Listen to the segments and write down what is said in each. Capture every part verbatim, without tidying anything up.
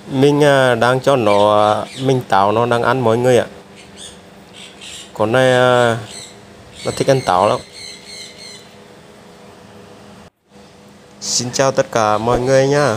Mình à, đang cho nó à, mình táo nó đang ăn mọi người ạ. Con này à, nó thích ăn táo lắm. Xin chào tất cả mọi người nhá.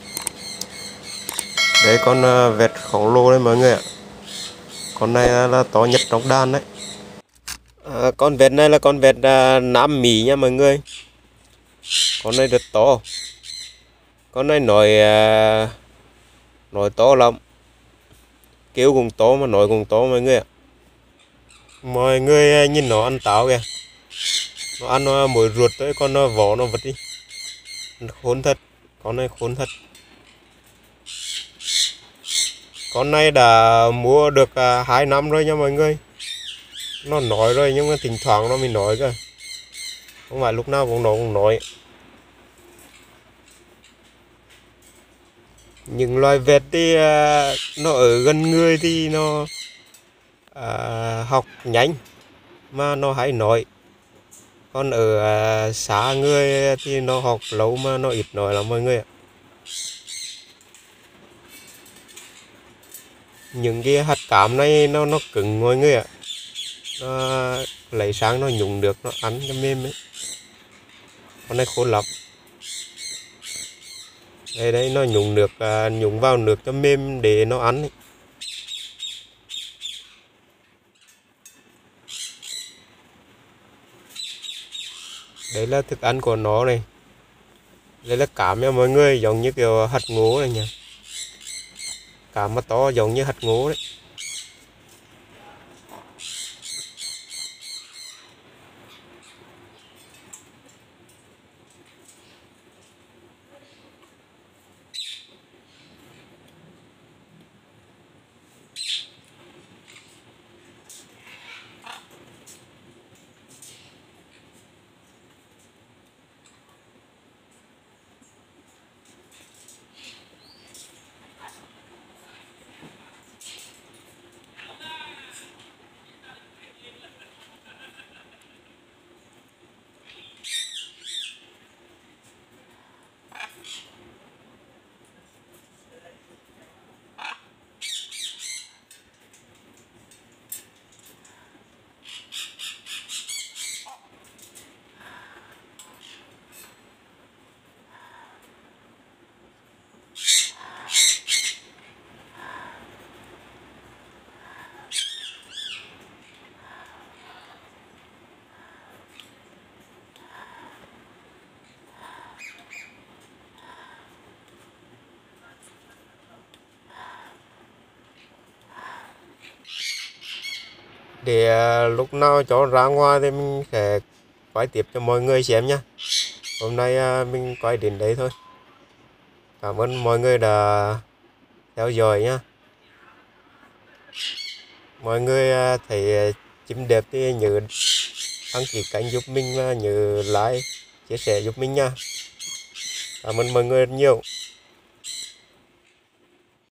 Đấy con à, vẹt khổng lồ đấy mọi người ạ. Con này à, là to nhất trong đàn đấy. À, con vẹt này là con vẹt à, Nam Mỹ nha mọi người. Con này rất to. Con này nói à, nói to lắm. Kêu cũng to mà nói cũng to mọi người ạ. Mọi người à, nhìn nó ăn táo kìa. Nó ăn nó mỗi ruột tới con nó vỏ nó vật đi. Khốn thật. Con này khốn thật. Con này đã mua được à, hai năm rồi nha mọi người. Nó nói rồi nhưng mà thỉnh thoảng nó mình nói cơ. Không phải lúc nào cũng nó cũng nói. Những loài vẹt thì à, nó ở gần người thì nó à, học nhanh mà nó hay nói. Còn ở à, xa người thì nó học lâu mà nó ít nói lắm mọi người ạ. Những cái hạt cám này nó nó cứng mọi người ạ. Nó lấy sáng nó nhúng được nó ăn cho mềm ấy. Con này khôn lắm. Đây đây nó nhúng nước à, nhúng vào nước cho mềm để nó ăn ấy. Đấy là thức ăn của nó này. Đây là cám nha mọi người, giống như kiểu hạt ngố này nhỉ. Cám mà to giống như hạt ngố đấy. Để à, lúc nào cho ra ngoài thì mình sẽ quay tiếp cho mọi người xem nhé. Hôm nay à, mình quay đến đây thôi. Cảm ơn mọi người đã theo dõi nhé. Mọi người à, thấy à, chim đẹp thì nhớ đăng ký kênh giúp mình và nhớ like, chia sẻ giúp mình nha. Cảm ơn mọi người rất nhiều.